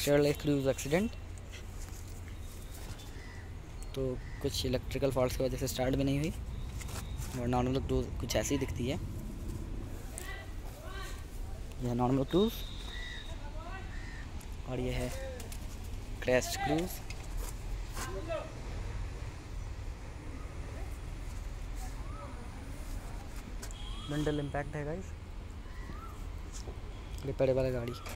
स्टेयरलेस cruise accident. तो कुछ electrical faults की वजह से स्टार्ट भी नहीं हुई और नॉर्मल क्रूज कुछ ऐसी दिखती है। यह है नॉर्मल क्रूज और यह है क्रैश क्रूज। फ्रंटल इम्पैक्ट है गाइस, रिपेयरेबल गाड़ी।